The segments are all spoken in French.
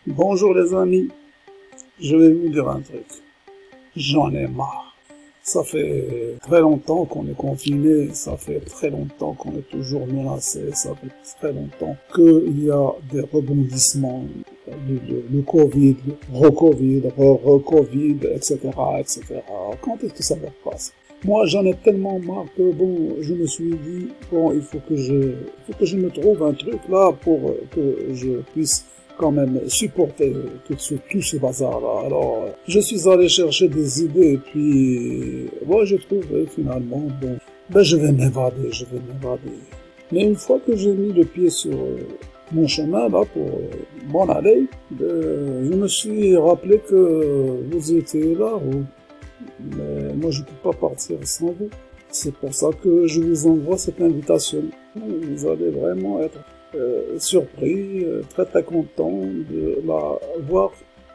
Bonjour les amis, je vais vous dire un truc. J'en ai marre. Ça fait très longtemps qu'on est confiné, ça fait très longtemps qu'on est toujours menacé, ça fait très longtemps qu'il y a des rebondissements, le Covid, le re-Covid, re-Covid, etc., etc. Quand est-ce que ça va passer? Moi, j'en ai tellement marre que, bon, je me suis dit, bon, il faut que je me trouve un truc là pour que je puisse quand même supporter tout ce bazar-là. Alors, je suis allé chercher des idées et puis, moi, j'ai trouvé finalement, bon, ben, je vais m'évader. Mais une fois que j'ai mis le pied sur mon chemin, là, pour m'en aller, je me suis rappelé que vous étiez là, mais moi, je ne peux pas partir sans vous. C'est pour ça que je vous envoie cette invitation. Vous allez vraiment être surpris, très content de la voir.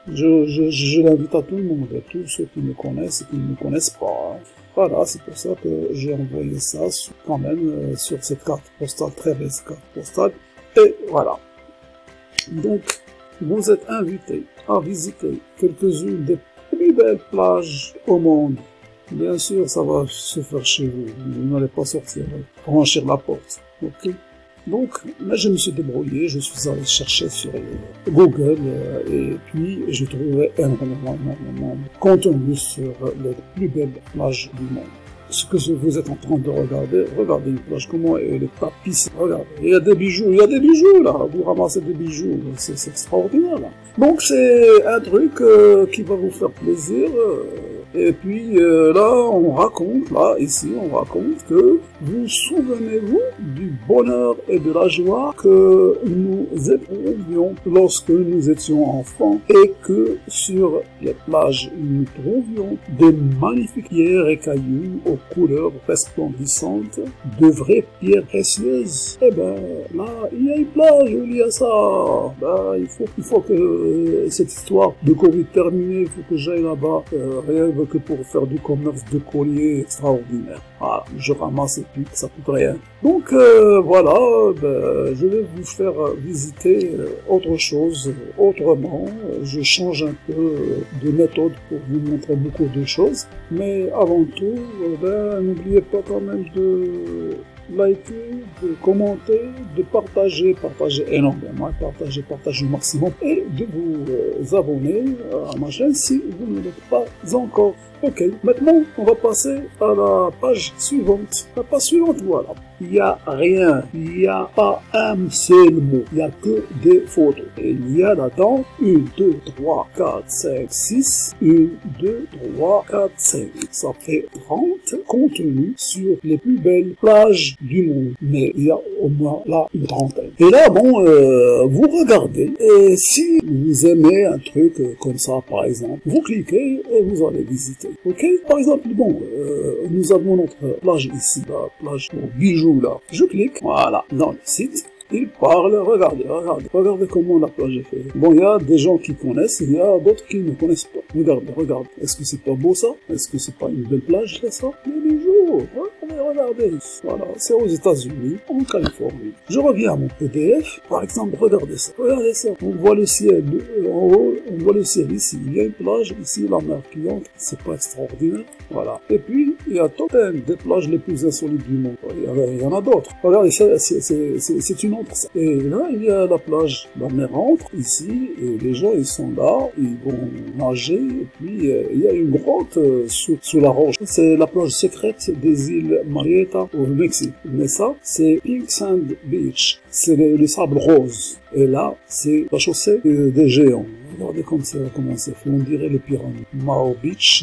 Je l'invite à tout le monde, à tous ceux qui me connaissent et qui ne me connaissent pas. Hein. Voilà, c'est pour ça que j'ai envoyé ça quand même sur cette carte postale, très belle carte postale. Et voilà. Donc, vous êtes invités à visiter quelques-unes des plus belles plages au monde. Bien sûr, ça va se faire chez vous. Vous n'allez pas sortir, franchir la porte. Ok? Donc, là, je me suis débrouillé, je suis allé chercher sur Google et puis j'ai trouvé énormément de contenu sur les plus belles plages du monde. Ce que vous êtes en train de regarder, regardez une plage, comment elle est tapissée, regardez, il y a des bijoux là, vous ramassez des bijoux, c'est extraordinaire là. Donc c'est un truc qui va vous faire plaisir. Et puis là, ici, on raconte que vous souvenez-vous du bonheur et de la joie que nous éprouvions lorsque nous étions enfants et que sur les plages, nous trouvions des magnifiques pierres et cailloux aux couleurs resplendissantes, de vraies pierres précieuses. Eh ben, là, il y a une plage où il y a ça. Ben, il faut que cette histoire de Covid terminée, il faut que j'aille là-bas, rien que pour faire du commerce de colliers extraordinaire. Voilà, je ramasse et puis ça coûte rien. Donc voilà, ben, je vais vous faire visiter autre chose, autrement. Je change un peu de méthode pour vous montrer beaucoup de choses. Mais avant tout, ben, n'oubliez pas quand même de liker, de commenter, de partager énormément, partager au maximum et de vous abonner à ma chaîne si vous ne l'êtes pas encore. Ok, maintenant on va passer à la page suivante. La page suivante, voilà. Il n'y a rien, il n'y a pas un seul mot, il n'y a que des photos. Et il y a là-dedans 1, 2, 3, 4, 5, 6, 1, 2, 3, 4, 5. Ça fait 30 contenus sur les plus belles plages du monde. Mais il y a au moins là une trentaine. Et là, bon, vous regardez, et si vous aimez un truc comme ça, par exemple, vous cliquez et vous allez visiter. Ok? Par exemple, bon, nous avons notre plage ici, la plage pour bijoux. Là. Je clique, voilà, dans le site, il parle, regardez comment la plage est faite. Bon, il y a des gens qui connaissent, il y a d'autres qui ne connaissent pas. Regardez, est-ce que c'est pas beau ça? Est-ce que c'est pas une belle plage là, ça? Les bijoux, regardez, voilà, c'est aux États-Unis, en Californie. Je reviens à mon PDF, par exemple, regardez ça, on voit le ciel en haut, on voit le ciel ici, il y a une plage, ici la mer qui entre, c'est pas extraordinaire, voilà. Et puis, il y a toutes des plages les plus insolites du monde, il y en a d'autres. Regardez, c'est une autre. Et là, il y a la plage, la mer entre ici, et les gens, ils sont là, ils vont nager, et puis il y a une grotte sous la roche. C'est la plage secrète des îles Marietta au Mexique. Mais ça, c'est Pink Sand Beach. C'est le sable rose. Et là, c'est la chaussée des géants. Regardez comment c'est fait, on dirait les pyramides. Mao Beach,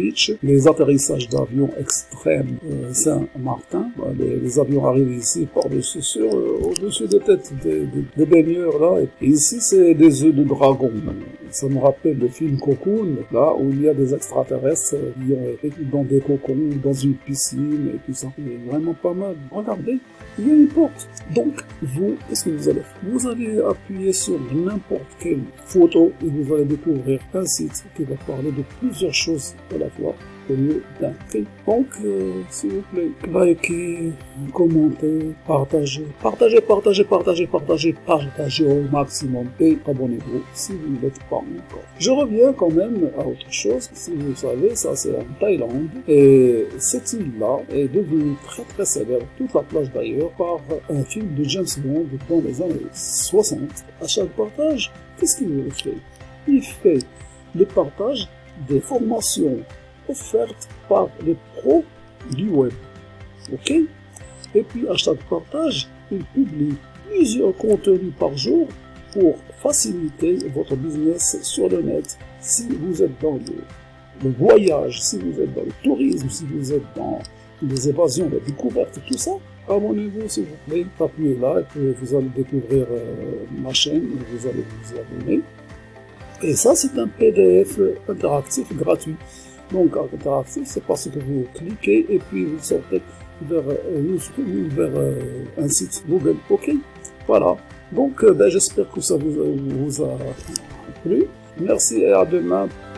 les atterrissages d'avions extrêmes Saint-Martin. Les avions arrivent ici par-dessus, au-dessus des têtes des baigneurs là. Et ici, c'est des œufs de dragon. Ça me rappelle le film Cocoon, là où il y a des extraterrestres qui ont été dans des cocons, dans une piscine et tout ça. C'est vraiment pas mal. Regardez, il y a une porte. Donc, vous, qu'est-ce que vous allez faire? Vous allez appuyer sur n'importe quelle photo et vous allez découvrir un site qui va parler de plusieurs choses à la fois. au lieu d'un prix. Donc, s'il vous plaît, likez, commentez, partagez au maximum et abonnez-vous si vous ne l'êtes pas encore. Je reviens quand même à autre chose. Si vous savez, ça c'est en Thaïlande et cette île-là est devenue très célèbre, toute la plage d'ailleurs, par un film de James Bond dans les années 60. À chaque partage, qu'est-ce qu'il fait? Il fait le partage des formations offertes par les pros du web. Ok? Et puis à chaque partage, il publie plusieurs contenus par jour pour faciliter votre business sur le net. Si vous êtes dans le voyage, si vous êtes dans le tourisme, si vous êtes dans les évasions, les découvertes, tout ça, abonnez-vous s'il vous plaît, appuyez là et puis vous allez découvrir ma chaîne, vous allez vous abonner. Et ça, c'est un PDF interactif gratuit. Donc, interactif, c'est parce que vous cliquez et puis vous sortez vers un site Google. Ok? Voilà. Donc, j'espère que ça vous a plu. Merci et à demain